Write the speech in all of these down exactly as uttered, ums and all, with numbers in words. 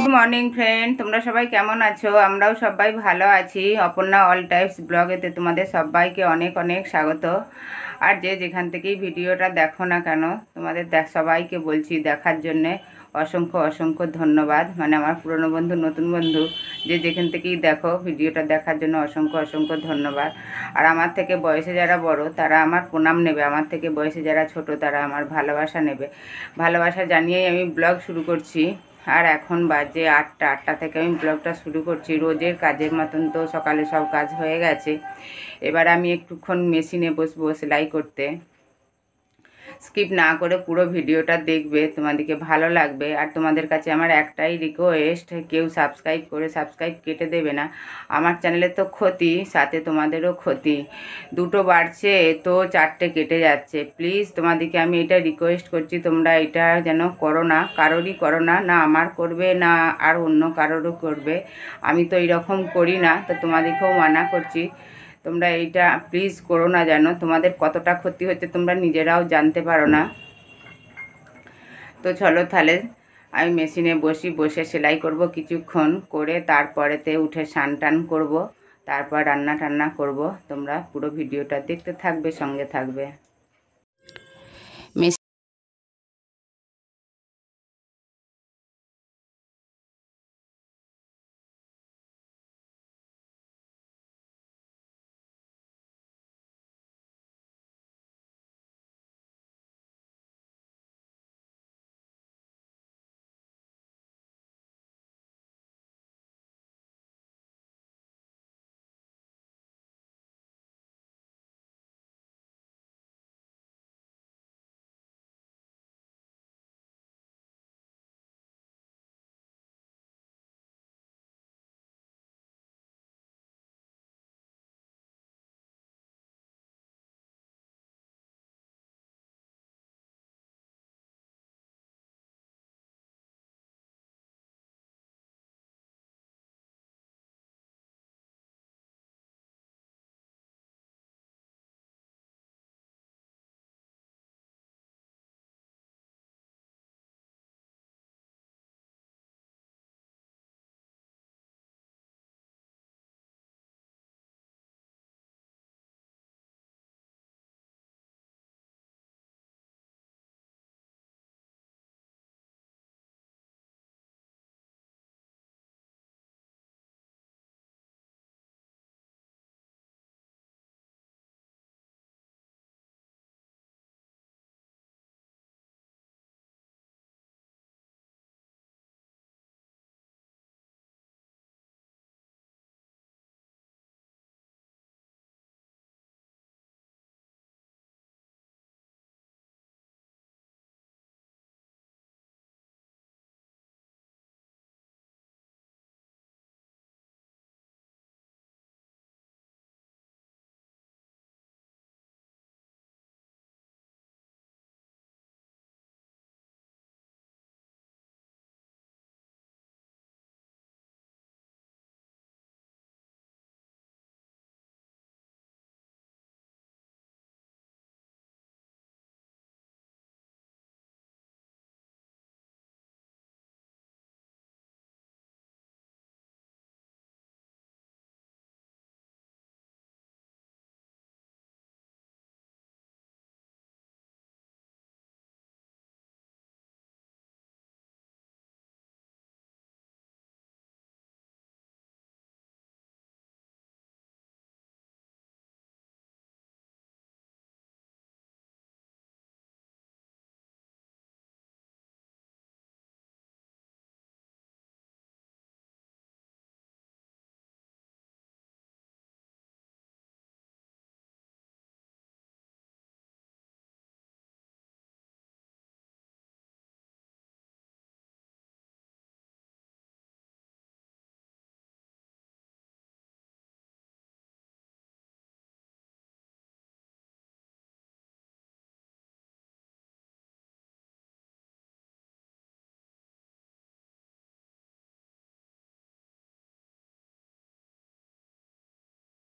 Good morning friend, তোমরা সবাই কেমন আছো? আমরাও সবাই ভালো আছি। অপর্ণা অল টাইপস ব্লগেতে তোমাদের সবাইকে অনেক অনেক স্বাগত। আর যে যেখান থেকেই ভিডিওটা দেখো না কেন, তোমাদের দেখ সবাইকে বলছি দেখার জন্যে অসংখ্য অসংখ্য ধন্যবাদ। মানে আমার পুরনো বন্ধু, নতুন বন্ধু, যে যেখান থেকেই দেখো ভিডিওটা দেখার জন্য অসংখ্য অসংখ্য ধন্যবাদ। আর আমার থেকে বয়সে যারা বড় তারা আমার প্রণাম নেবে, আমার থেকে বয়সে যারা ছোট তারা আমার ভালোবাসা নেবে। ভালোবাসা জানিয়েই আমি ব্লগ শুরু করছি। আর এখন বাজে আটটা আটটা থেকে আমি ব্লগটা শুরু করছি। রোজের কাজের মতন তো সকালে সব কাজ হয়ে গেছে। এবার আমি একটুক্ষণ মেশিনে বসবো সেলাই করতে। স্কিপ না করে পুরো ভিডিওটা দেখবে, তোমাদেরকে ভালো লাগবে। আর তোমাদের কাছে আমার একটাই রিকোয়েস্ট, কেউ সাবস্ক্রাইব করে সাবস্ক্রাইব কেটে দেবে না। আমার চ্যানেলে তো ক্ষতি, সাথে তোমাদেরও ক্ষতি। দুটো বাড়ছে তো চারটে কেটে যাচ্ছে। প্লিজ তোমাদেরকে আমি এটা রিকোয়েস্ট করছি, তোমরা এটা যেন করো না, কারোরই করো না, না আমার করবে না আর অন্য কারোরও করবে। আমি তো এইরকম করি না, তো তোমাদেরকেও মানা করছি তোমরা এইটা প্লিজ করো না। যেন তোমাদের কতটা ক্ষতি হচ্ছে তোমরা নিজেরাও জানতে পারো না। তো চলো তাহলে আমি মেশিনে বসি, বসে সেলাই করব কিছুক্ষণ, করে তারপরেতে উঠে স্নান টান করবো, তারপর রান্না টান্না করব। তোমরা পুরো ভিডিওটা দেখতে থাকবে, সঙ্গে থাকবে।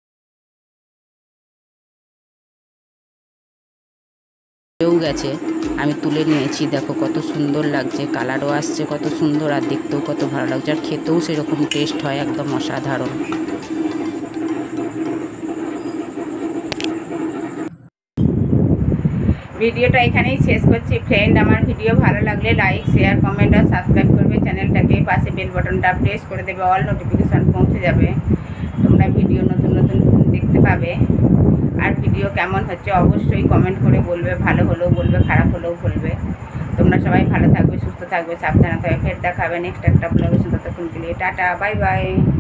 হয়েও গেছে। আমি তুলে নিয়েছি। দেখো কত সুন্দর লাগছে, কালারও আসছে কত সুন্দর, আর দেখতেও কত ভালো লাগছে, আর খেতেও সেরকম টেস্ট হয়, একদম অসাধারণ। ভিডিওটা এখানেই শেষ করছি ফ্রেন্ড। আমার ভিডিও ভালো লাগলে লাইক শেয়ার কমেন্ট আর সাবস্ক্রাইব করবে চ্যানেলটাকে, পাশে বেল বাটনটা প্রেস করে দেবে, অল নোটিফিকেশান পৌঁছে যাবে, তোমরা ভিডিও নতুন নতুন দেখতে পাবে। আর ভিডিও কেমন হচ্ছে অবশ্যই কমেন্ট করে বলবে, ভালো হলেও বলবে, খারাপ হলেও বলবে। তোমরা সবাই ভালো থাকবে, সুস্থ থাকবে, সাবধানে থাকবে। ফের দেখা হবে নেক্সট একটা ব্লগের সাথে। ততক্ষণ কে লিয়ে টাটা, বাই বাই।